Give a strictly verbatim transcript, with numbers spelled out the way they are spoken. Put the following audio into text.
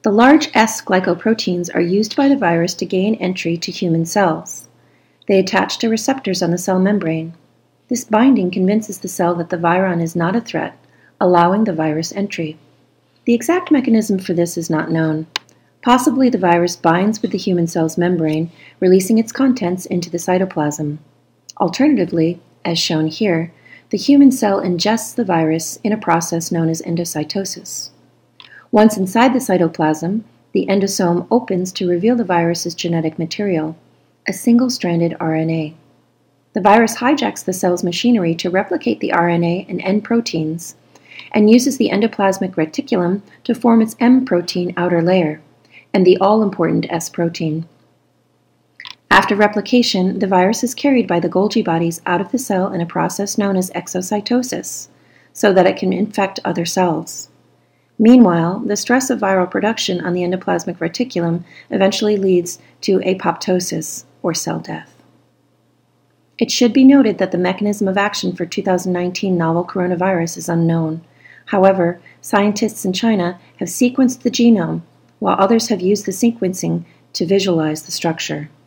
The large S glycoproteins are used by the virus to gain entry to human cells. They attach to receptors on the cell membrane. This binding convinces the cell that the viron is not a threat, allowing the virus entry. The exact mechanism for this is not known. Possibly the virus binds with the human cell's membrane, releasing its contents into the cytoplasm. Alternatively, as shown here, the human cell ingests the virus in a process known as endocytosis. Once inside the cytoplasm, the endosome opens to reveal the virus's genetic material, a single-stranded R N A. The virus hijacks the cell's machinery to replicate the R N A and N proteins, and uses the endoplasmic reticulum to form its M protein outer layer, and the all-important S protein. After replication, the virus is carried by the Golgi bodies out of the cell in a process known as exocytosis, so that it can infect other cells. Meanwhile, the stress of viral production on the endoplasmic reticulum eventually leads to apoptosis, or cell death. It should be noted that the mechanism of action for two thousand nineteen novel coronavirus is unknown. However, scientists in China have sequenced the genome, while others have used the sequencing to visualize the structure.